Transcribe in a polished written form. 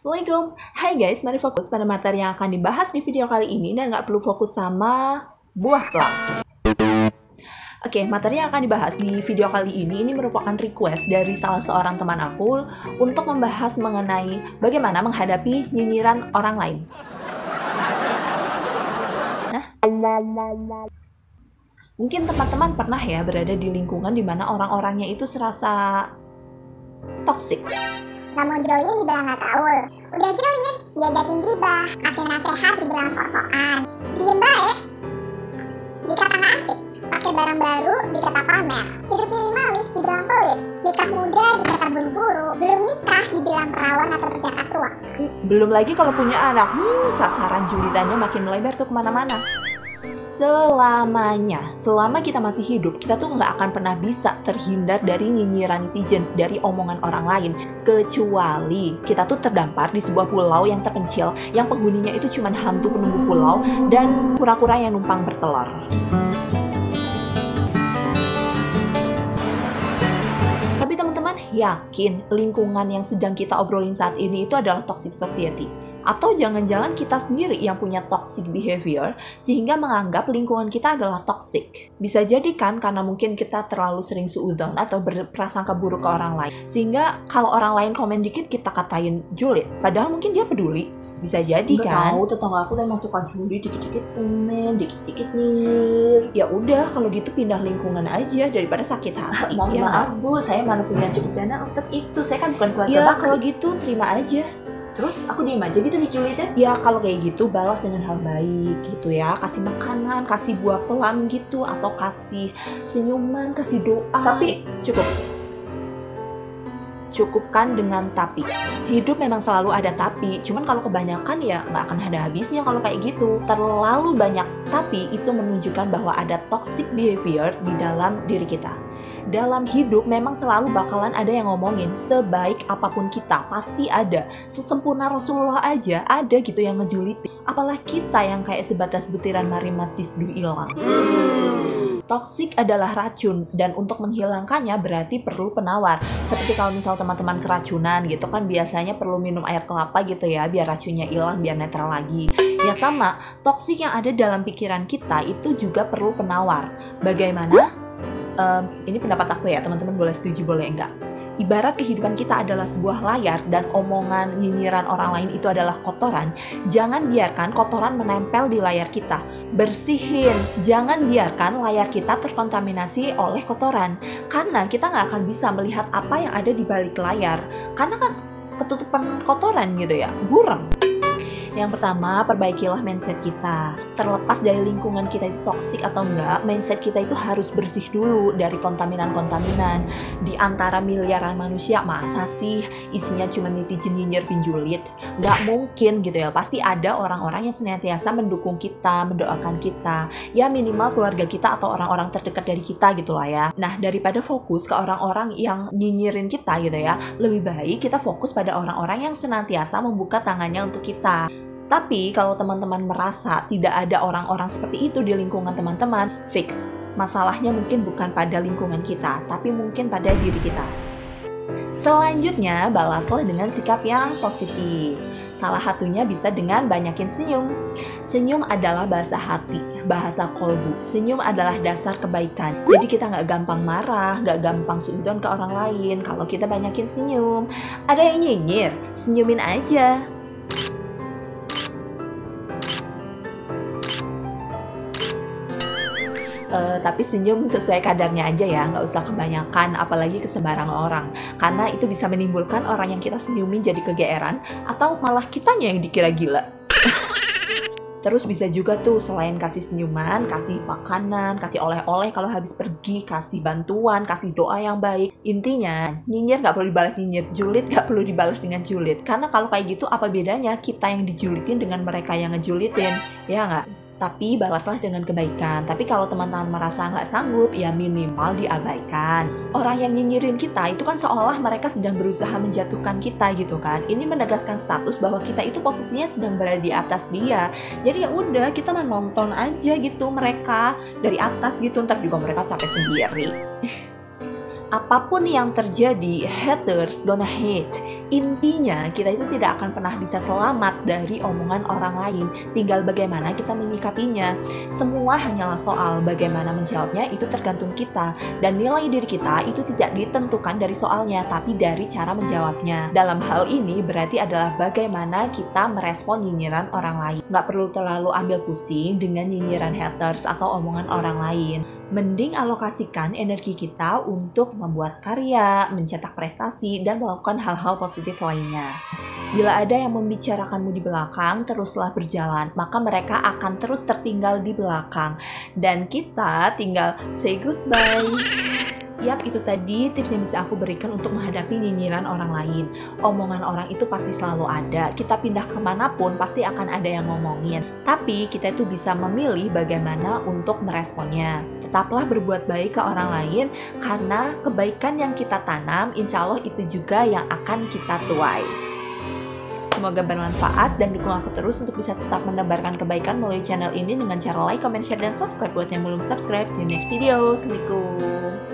Assalamualaikum. Hai guys, mari fokus pada materi yang akan dibahas di video kali ini dan nggak perlu fokus sama buah plum. Oke, materi yang akan dibahas di video kali ini merupakan request dari salah seorang teman aku untuk membahas mengenai bagaimana menghadapi nyinyiran orang lain. Nah, mungkin teman-teman pernah ya berada di lingkungan di mana orang-orangnya itu serasa toksik. Gak mau join dibilang gak tahu. Udah join, diajakin gibah, kasih nasihat dibilang sok-sokan. Diem baik, dikata gak asik. Pakai barang baru, dikata pamer. Hidup minimalis, dibilang pelit. Nikah muda, dikata buru-buru. Belum nikah, dibilang perawan atau perjaka tua. Belum lagi kalau punya anak, sasaran julitannya makin melebar tuh kemana-mana. Selama kita masih hidup, kita tuh nggak akan pernah bisa terhindar dari nyinyiran netizen, dari omongan orang lain. Kecuali kita tuh terdampar di sebuah pulau yang terpencil, yang penghuninya itu cuma hantu penunggu pulau dan kura-kura yang numpang bertelur. Tapi teman-teman yakin lingkungan yang sedang kita obrolin saat ini itu adalah toxic society? Atau jangan-jangan kita sendiri yang punya toxic behavior sehingga menganggap lingkungan kita adalah toxic. Bisa jadi kan karena mungkin kita terlalu sering suudzon atau berprasangka buruk ke orang lain. Sehingga kalau orang lain komen dikit kita katain julid. Padahal mungkin dia peduli. Bisa jadi kan? Tahu tetangga aku emang suka julid, dikit-dikit komen, dikit-dikit nyinyir. Ya udah kalau gitu pindah lingkungan aja daripada sakit hati. Maaf Bu, saya mana punya cukup dana untuk itu. Saya kan bukan keluarga bakal. Kalau gitu terima aja. Terus aku diem aja gitu diculitnya? Ya kalau kayak gitu balas dengan hal baik gitu ya. Kasih makanan, kasih buah pelam gitu. Atau kasih senyuman, kasih doa. Tapi cukupkan dengan tapi. Hidup memang selalu ada tapi. Cuman kalau kebanyakan ya nggak akan ada habisnya kalau kayak gitu. Terlalu banyak tapi itu menunjukkan bahwa ada toxic behavior di dalam diri kita. Dalam hidup memang selalu bakalan ada yang ngomongin sebaik apapun kita, pasti ada. Sesempurna Rasulullah aja ada gitu yang ngejulitin. Apalagi kita yang kayak sebatas butiran marimas di seduh ilang. Toksik adalah racun dan untuk menghilangkannya berarti perlu penawar. Seperti kalau misal teman-teman keracunan gitu kan biasanya perlu minum air kelapa gitu ya biar racunnya hilang, biar netral lagi. Ya sama, toksik yang ada dalam pikiran kita itu juga perlu penawar. Bagaimana? Ini pendapat aku ya, teman-teman boleh setuju boleh enggak. Ibarat kehidupan kita adalah sebuah layar dan omongan nyinyiran orang lain itu adalah kotoran, jangan biarkan kotoran menempel di layar kita. Bersihin, jangan biarkan layar kita terkontaminasi oleh kotoran, karena kita nggak akan bisa melihat apa yang ada di balik layar, karena kan ketutupan kotoran gitu ya, buram. Yang pertama, perbaikilah mindset kita. Terlepas dari lingkungan kita itu toksik atau enggak, mindset kita itu harus bersih dulu dari kontaminan-kontaminan. Di antara miliaran manusia, masa sih isinya cuma netizen nyinyir pinjulit? Nggak mungkin gitu ya, pasti ada orang-orang yang senantiasa mendukung kita, mendoakan kita. Ya minimal keluarga kita atau orang-orang terdekat dari kita gitu lah ya. Nah, daripada fokus ke orang-orang yang nyinyirin kita gitu ya, lebih baik kita fokus pada orang-orang yang senantiasa membuka tangannya untuk kita. Tapi kalau teman-teman merasa tidak ada orang-orang seperti itu di lingkungan teman-teman, fix. Masalahnya mungkin bukan pada lingkungan kita, tapi mungkin pada diri kita. Selanjutnya, balaslah dengan sikap yang positif. Salah satunya bisa dengan banyakin senyum. Senyum adalah bahasa hati, bahasa kolbu. Senyum adalah dasar kebaikan. Jadi kita nggak gampang marah, nggak gampang suudzon ke orang lain. Kalau kita banyakin senyum, ada yang nyinyir, senyumin aja. Tapi senyum sesuai kadarnya aja ya, nggak usah kebanyakan, apalagi ke sembarang orang. Karena itu bisa menimbulkan orang yang kita senyumin jadi kegeeran, atau malah kitanya yang dikira gila. Terus bisa juga tuh selain kasih senyuman, kasih makanan, kasih oleh-oleh kalau habis pergi, kasih bantuan, kasih doa yang baik. Intinya, nyinyir nggak perlu dibalas nyinyir, julid nggak perlu dibalas dengan julid. Karena kalau kayak gitu apa bedanya kita yang dijulitin dengan mereka yang ngejulitin, ya nggak? Tapi balaslah dengan kebaikan. Tapi kalau teman-teman merasa nggak sanggup, ya minimal diabaikan. Orang yang nyinyirin kita itu kan seolah mereka sedang berusaha menjatuhkan kita gitu kan. Ini menegaskan status bahwa kita itu posisinya sedang berada di atas dia. Jadi ya udah kita nonton aja gitu mereka dari atas gitu. Ntar juga mereka capek sendiri. Apapun yang terjadi, haters gonna hate. Intinya, kita itu tidak akan pernah bisa selamat dari omongan orang lain. Tinggal bagaimana kita menyikapinya. Semua hanyalah soal bagaimana menjawabnya, itu tergantung kita. Dan nilai diri kita itu tidak ditentukan dari soalnya, tapi dari cara menjawabnya. Dalam hal ini berarti adalah bagaimana kita merespon nyinyiran orang lain. Nggak perlu terlalu ambil pusing dengan nyinyiran haters atau omongan orang lain. Mending alokasikan energi kita untuk membuat karya, mencetak prestasi, dan melakukan hal-hal positif lainnya. Bila ada yang membicarakanmu di belakang, teruslah berjalan, maka mereka akan terus tertinggal di belakang. Dan kita tinggal say goodbye. Yap, itu tadi tips yang bisa aku berikan untuk menghadapi nyinyiran orang lain. Omongan orang itu pasti selalu ada. Kita pindah kemanapun pasti akan ada yang ngomongin. Tapi kita itu bisa memilih bagaimana untuk meresponnya. Tetaplah berbuat baik ke orang lain, karena kebaikan yang kita tanam, insya Allah itu juga yang akan kita tuai. Semoga bermanfaat dan dukung aku terus untuk bisa tetap menebarkan kebaikan melalui channel ini dengan cara like, comment, share, dan subscribe. Buat yang belum subscribe, see you next video. Assalamualaikum.